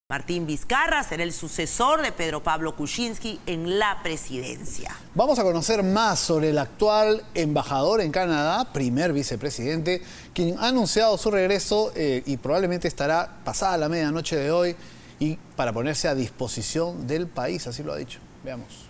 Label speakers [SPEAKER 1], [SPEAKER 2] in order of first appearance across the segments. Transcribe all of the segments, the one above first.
[SPEAKER 1] Martín Vizcarra será el sucesor de Pedro Pablo Kuczynski en la presidencia.
[SPEAKER 2] Vamos a conocer más sobre el actual embajador en Canadá, primer vicepresidente, quien ha anunciado su regreso y probablemente estará pasada la medianoche de hoy y para ponerse a disposición del país, así lo ha dicho. Veamos.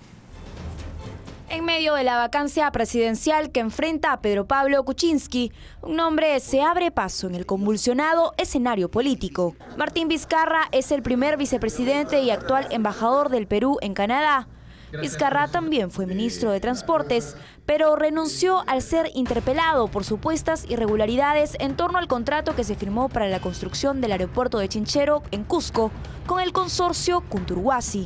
[SPEAKER 3] En medio de la vacancia presidencial que enfrenta a Pedro Pablo Kuczynski, un hombre se abre paso en el convulsionado escenario político. Martín Vizcarra es el primer vicepresidente y actual embajador del Perú en Canadá. Vizcarra también fue ministro de Transportes, pero renunció al ser interpelado por supuestas irregularidades en torno al contrato que se firmó para la construcción del aeropuerto de Chinchero en Cusco con el consorcio Kunturhuasi.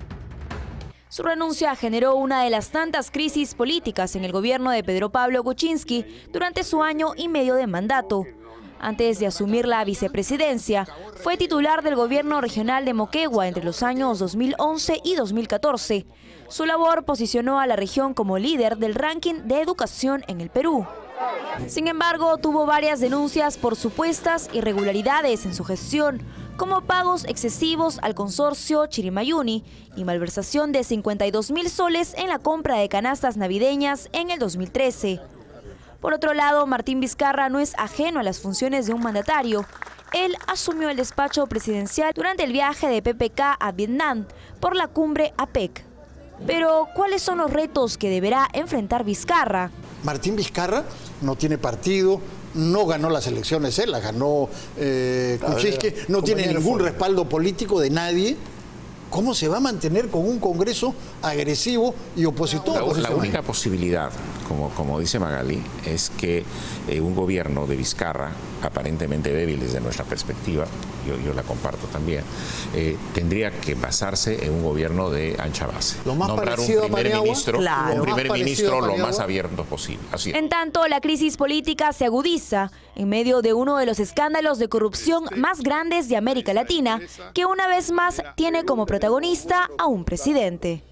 [SPEAKER 3] Su renuncia generó una de las tantas crisis políticas en el gobierno de Pedro Pablo Kuczynski durante su año y medio de mandato. Antes de asumir la vicepresidencia, fue titular del gobierno regional de Moquegua entre los años 2011 y 2014. Su labor posicionó a la región como líder del ranking de educación en el Perú. Sin embargo, tuvo varias denuncias por supuestas irregularidades en su gestión, como pagos excesivos al consorcio Chirimayuni y malversación de 52.000 soles en la compra de canastas navideñas en el 2013. Por otro lado, Martín Vizcarra no es ajeno a las funciones de un mandatario. Él asumió el despacho presidencial durante el viaje de PPK a Vietnam por la cumbre APEC. Pero, ¿cuáles son los retos que deberá enfrentar Vizcarra?
[SPEAKER 4] Martín Vizcarra no tiene partido, no ganó las elecciones, él las ganó Kuczynski, no tiene ningún respaldo político de nadie. ¿Cómo se va a mantener con un Congreso agresivo y opositor?
[SPEAKER 5] La única posibilidad, como dice Magali, es que un gobierno de Vizcarra, aparentemente débil desde nuestra perspectiva, yo la comparto también, tendría que basarse en un gobierno de ancha base.
[SPEAKER 4] Nombrar un
[SPEAKER 5] primer ministro lo más abierto posible. Así es.
[SPEAKER 3] En tanto, la crisis política se agudiza en medio de uno de los escándalos de corrupción más grandes de América Latina, que una vez más tiene como protagonista a un presidente.